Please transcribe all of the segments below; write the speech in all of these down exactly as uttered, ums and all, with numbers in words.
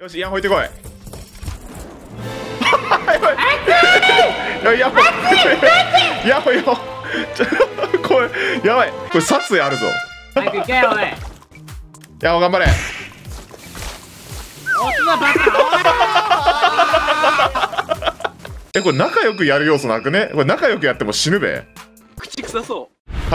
よし、イヤホン置いてこい。やばい。イヤホン。イヤホン、イヤホン。ちょ、これ、やばい。これ殺意あるぞ。 早く行けよ、おい。 イヤホン頑張れ。 おつなバカ。 え、これ仲良くやる要素なくね？これ仲良くやっても死ぬべ。 口臭そう。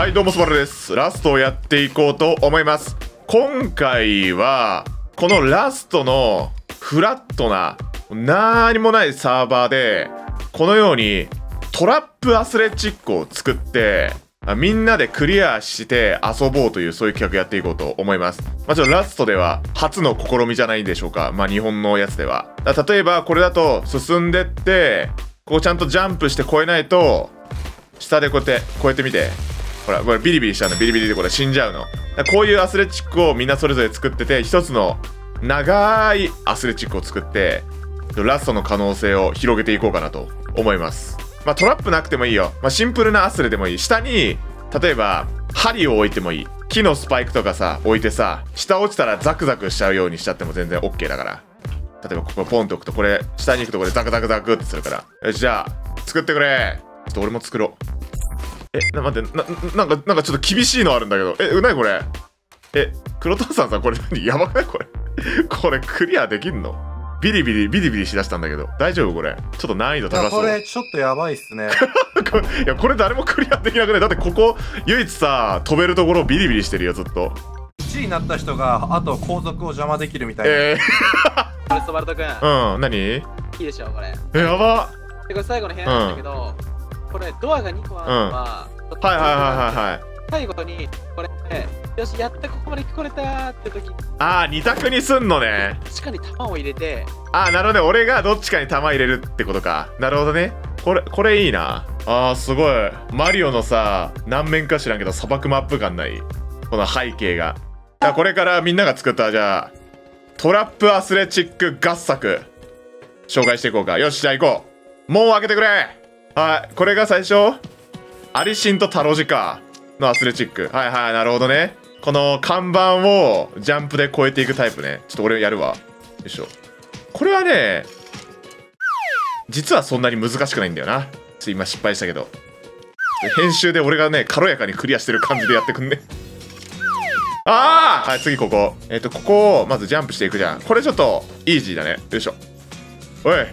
はい、どうもスバルです。ラストをやっていこうと思います。今回はこのラストのフラットな何もないサーバーでこのようにトラップアスレチックを作ってみんなでクリアして遊ぼうというそういう企画やっていこうと思います。まあ、ちょっとラストでは初の試みじゃないでしょうか。まあ日本のやつでは。だ例えばこれだと進んでってここちゃんとジャンプして越えないと下でこうやって越えてみて。ほらこれビリビリしちゃうの。ビリビリでこれ死んじゃうの。こういうアスレチックをみんなそれぞれ作ってて一つの長いアスレチックを作ってラストの可能性を広げていこうかなと思います。まあトラップなくてもいいよ。まあ、シンプルなアスレでもいい。下に例えば針を置いてもいい。木のスパイクとかさ置いてさ下落ちたらザクザクしちゃうようにしちゃっても全然 OK だから。例えばここポンと置くとこれ下に行くとこれザクザクザクってするから。よしじゃあ作ってくれ。ちょっと俺も作ろう。えな待ってななんかなんかちょっと厳しいのあるんだけど。えうなにこれ。え黒田さんさこれ何やばくないこれ。これクリアできんの？ビリビリビリビリしだしたんだけど大丈夫これ？ちょっと難易度高そう。 これちょっとやばいっすね。 いやこれ誰もクリアできなくない？だってここ唯一さ飛べるところビリビリしてるよずっと。 いちいになった人があと後続を邪魔できるみたいな。 えー、 これスバルト君。 うん何？いいいでしょこれ。 えやば。 でこれ最後の部屋なんだけど、うん、これドアがにこあるのは、 うん、はいはいはいはいはい。 最後にこれよしやったここまで聞こえたーって時ああに択にすんのね。 確かに弾を入れてああなるほどね。俺がどっちかに弾入れるってことか。なるほどね。これこれいいな。あーすごいマリオのさ何面か知らんけど砂漠マップ感ないこの背景が。あこれからみんなが作ったじゃあトラップアスレチック合作紹介していこうか。よしじゃあ行こう。門を開けてくれ。はいこれが最初アリシンとタロジカのアスレチック。はいはいなるほどね。この看板をジャンプで越えていくタイプね。ちょっと俺やるわ。よいしょ。これはね実はそんなに難しくないんだよな。ちょっと今失敗したけど編集で俺がね軽やかにクリアしてる感じでやってくんね。ああはい次ここえっ、ー、とここをまずジャンプしていくじゃん。これちょっとイージーだね。よいしょ。おいはい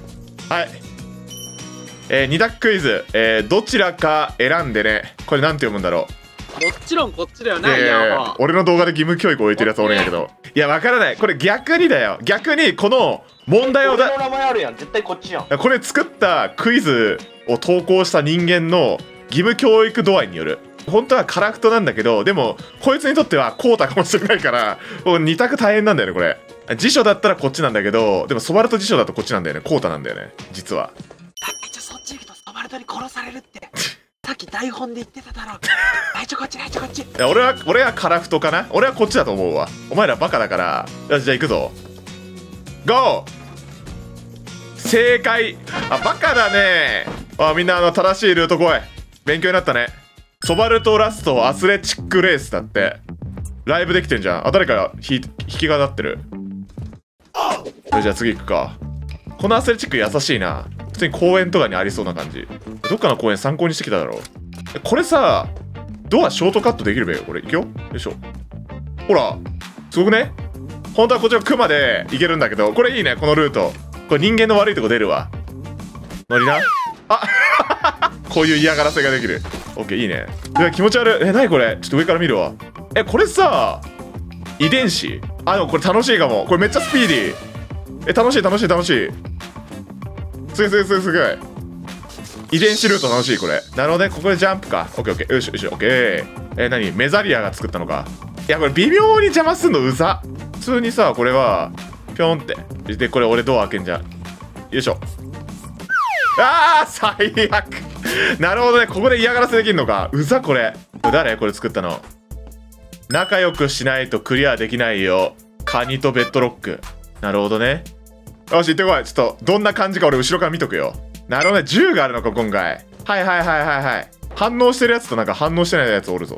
えー、に択クイズ、えー、どちらか選んでね。これなんて読むんだろう。もちろんこっちだよね。 いやいやいや俺の動画で義務教育を置いてるやつおるんやけど。いやわからない。これ逆にだよ。逆にこの問題をだ俺の名前あるやん。絶対こっちやん。 これ作ったクイズを投稿した人間の義務教育度合いによる。本当はカラフトなんだけどでもこいつにとってはコータかもしれないからに択大変なんだよねこれ。辞書だったらこっちなんだけどでもソバルト辞書だとこっちなんだよね。コータなんだよね実は。 めっちゃそっち行くとソバルトに殺されるってさっき台本で言ってただろ。はいちょこっちはいちょこっち。いや俺は俺はカラフトかな。俺はこっちだと思うわ。お前らバカだから。よしじゃあ行くぞ。ゴー。正解。あバカだね。あみんなあの正しいルート来い。勉強になったね。ソバルトラストアスレチックレースだってライブできてんじゃん。あ誰か弾き語ってる。じゃあ次行くか。このアスレチック優しいな。普通に公園とかにありそうな感じ。どっかの公園参考にしてきただろう。これさドアショートカットできるべ。これ行くよ。よいしょ。ほらすごくね。本当はこっちのクマで行けるんだけどこれいいねこのルート。これ人間の悪いとこ出るわ。乗りな。あこういう嫌がらせができる。オッケーいいね。いや気持ち悪い。え何これ。ちょっと上から見るわ。えこれさ遺伝子。あでもこれ楽しいかも。これめっちゃスピーディー。え楽しい楽しい楽しい。すごいすごいすごいすごい。遺伝子ルート楽しいこれ。なるほどね。ここでジャンプか。オッケーオッケー。よしよしオッケー。え何メザリアが作ったのか。いやこれ微妙に邪魔すんのうざ。普通にさこれはピョンってでこれ俺ドア開けんじゃん。よいしょ。あー最悪。なるほどね。ここで嫌がらせできるのか。うざこれ。誰これ作ったの。仲良くしないとクリアできないよ。カニとベッドロック。なるほどね。よし行ってこい。ちょっとどんな感じか俺後ろから見とくよ。なるほどね。銃があるのか今回。はいはいはいはいはい。反応してるやつとなんか反応してないやつおるぞ。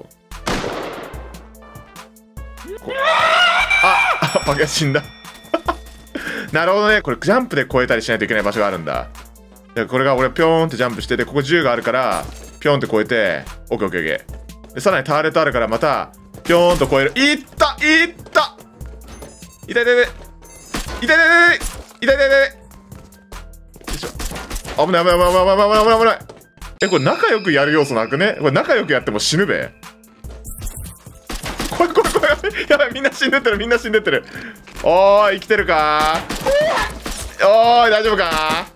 ああパケ死んだ。 なるほどね。これジャンプで越えたりしないといけない場所があるんだ。でこれが俺ピョーンってジャンプしてて、ここ銃があるからピョーンって越えて、オッケーオッケーオッケー。でさらにターレットあるからまたピョーンと越える。いったいった痛い痛い痛い痛い痛い痛い痛い痛い痛い痛い痛い。よいしょ。危ない危ない危ない危ない危ない危ない危ない。え、これ仲良くやる要素なくね？これ仲良くやっても死ぬべ。これこれこれやばい、みんな死んでってる、みんな死んでってる。おーい、生きてるかー。おーい、大丈夫か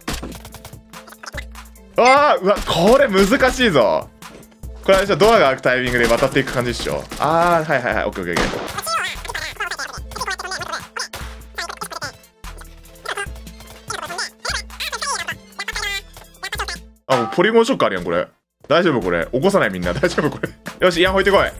ー。あー、うわ、これ難しいぞ。これあれでしょ、ドアが開くタイミングで渡っていく感じっしょ。あー、はいはいはい、オッケーオッケーオッケー。あ、もうポリゴンショックあるやん、これ。大丈夫これ。起こさないみんな。大丈夫これ。よし、イヤホン置いてこい。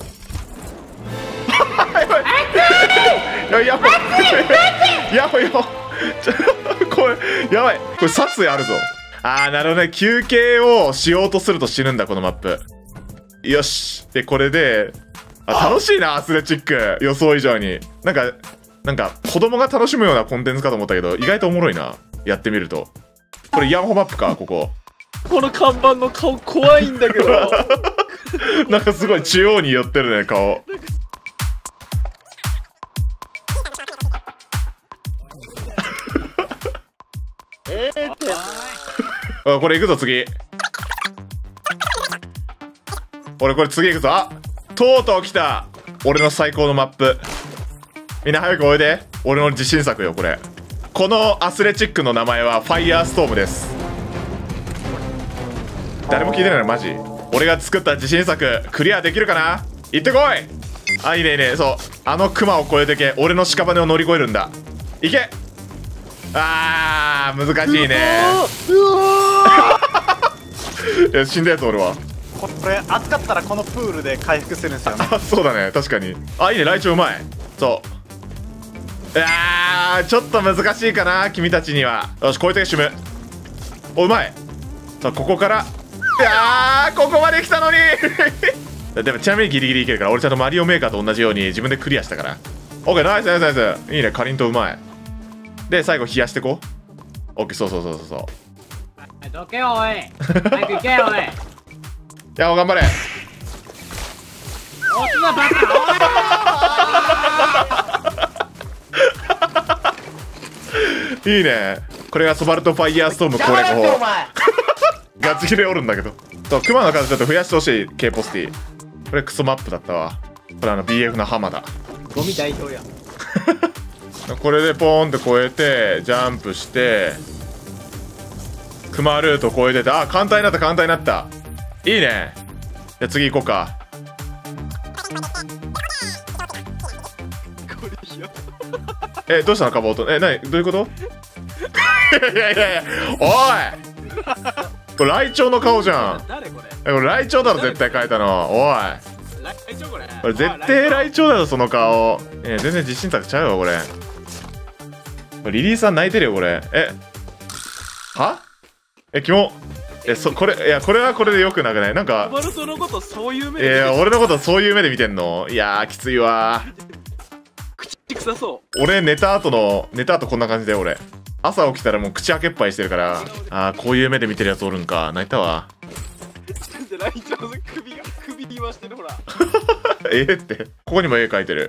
やばい。イヤホン。イヤホンよ。これ、やばい。これ殺意あるぞ。あー、なるほどね。休憩をしようとすると死ぬんだ、このマップ。よし。で、これで、あ、楽しいな、アスレチック。予想以上に。なんか、なんか、子供が楽しむようなコンテンツかと思ったけど、意外とおもろいな。やってみると。これイヤホンマップか、ここ。 この看板の顔怖いんだけど。 なんかすごい中央に寄ってるね、顔。 えーって。 あ、これ行くぞ、次。俺これ次行くぞ。あ、とうとう来た。俺の最高のマップ。みんな早くおいで。俺の自信作よ、これ。このアスレチックの名前はファイヤーストームです。誰も聞いてないのマジ。俺が作った自信作クリアできるかな。行ってこい。あ、いいねいいね。そう、あのクマを越えてけ。俺の屍を乗り越えるんだ。行け。あー、難しいね。いや、死んだやつ俺は。 これ暑かったらこのプールで回復するんですよね。 あ、そうだね、確かに。あ、いいね、ライチョウうまい。そう、いやー、ちょっと難しいかな、君たちには。よし、越えてシム。お、うまい。さあ、ここから。いやー、ここまで来たのにでもちなみにギリギリいけるから、俺ちゃんとマリオメーカーと同じように自分でクリアしたから。オッケー、ナイスナイスナイス。いいね、かりんとうまい。で、最後冷やしてこう。オッケー、そうそうそうそうそう。 どけよおい。早く行けよおい。 いや、頑張れ。 おつなバカ。 いいね。これがソバルトファイヤーストーム攻略法。ガチ切れおるんだけど。そう、クマの数ちょっと増やしてほしい、K ポスティ。これクソマップだったわ。これあの ビーエフ の浜田。 ゴミ代表や。 これでポーンって越えて、ジャンプして、クマルート越えてて、あ、簡単になった簡単になった。いいね。じゃあ次行こうか。え、どうしたのカボート。え、なに、どういうこといやいやいや、おいこれライチョウの顔じゃん。 誰これ。 え、これライチョウだろ、絶対描いたの。おい、 ライチョウこれ。 これ絶対ライチョウだよ、その顔。え、全然自信作ちゃうよ、これ。これリリーさん泣いてるよ、これ。え、はえ、キモ。え、そ、これ、いや、これはこれでよくなくない？なんか、 バルトのことそういう目で。 えー、俺のことそういう目で見てんの？いやー、きついわー。 口臭そう。 俺、寝た後の、寝た後こんな感じだよ、俺。朝起きたらもう口開けっぱいしてるから、あー、こういう目で見てるやつおるんか。泣いたわ。 ライチョウの首が、首言わしてる、ほら。 えーって。ここにも絵描いてる。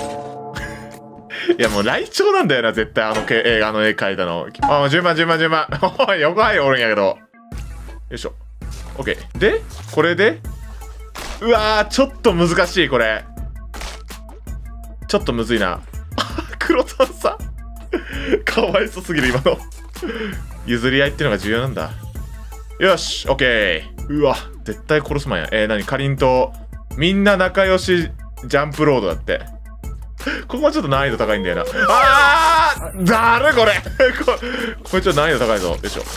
いやもうライチョウなんだよな、絶対あの映画の絵描いたの。あ、もう順番順番順番。おい、横入りおるんやけど。よいしょ。オッケー。で、これで、うわー、ちょっと難しい、これ。ちょっとむずいな。黒炭さん。かわいそすぎる、今の。譲り合いってのが重要なんだ。よし、オッケー。うわ、絶対殺すまんや。えー、なに、かりんとう。みんな仲良しジャンプロードだって。ここはちょっと難易度高いんだよな。あーだるこれここれちょっと難易度高いぞ。よいしょ。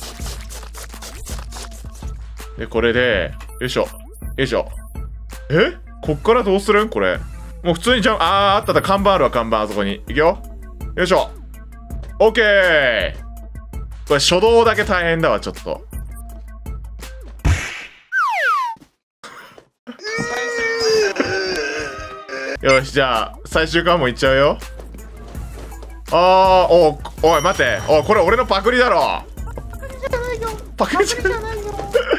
で、これで、よいしょ。よいしょ。えこっからどうするんこれ。もう普通にジャンプ、あー、あったあった。看板あるわ、看板、あそこに。いくよ。よいしょ。オッケー。これ初動だけ大変だわ、ちょっと。よし、じゃあ、最終関門いっちゃうよ。 あー、おおい待て、おいこれ俺のパクリだろ。パクリじゃないよ。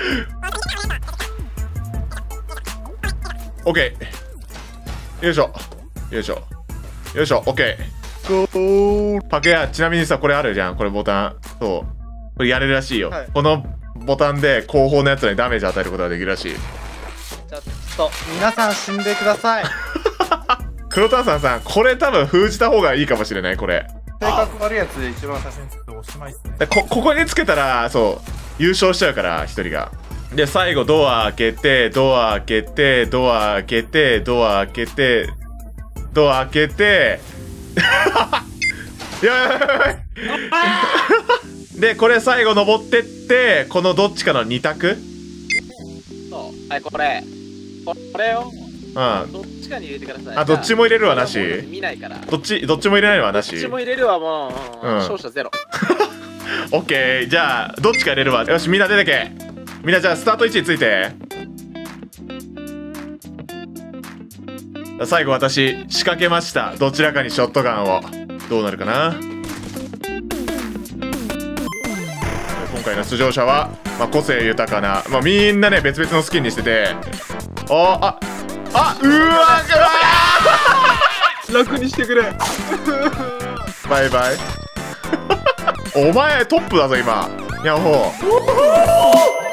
オッケー。よいしょよいしょよいしょ。オッケー。ゴー。パクや、ちなみにさ、これあるじゃん、これボタン。そう、これやれるらしいよ、 はい、 このボタンで後方のやつにダメージ与えることができるらしい。 じゃあちょっと皆さん死んでください。 黒炭酸さん、これ多分封じた方がいいかもしれない。これ性格悪いやつで一番最初につくとおしまいっすね。 で こ, ここにつけたらそう優勝しちゃうから一人が。で最後ドア開けてドア開けてドア開けてドア開けてドア開けてやばいやばいやばいでこれ最後登ってってこのどっちかのに択。 そうはいこれこれよ。 うん、 どっちかに入れてください。 あどっちも入れるわなし。 見ないから。 どっちどっちも入れないわなし。 どっちも入れるわもう、うん、勝者ゼロ。 オッケー、じゃあどっちか入れるわ。よしみんな出てけ。みんなじゃあスタート位置について。最後私仕掛けました。どちらかにショットガンを。どうなるかな。今回の出場者は、まあ、個性豊かな、まあ、みんなね別々のスキンにしてて、あああうわー楽にしてくれ。 バイバイお前トップだぞ今。ヤッホー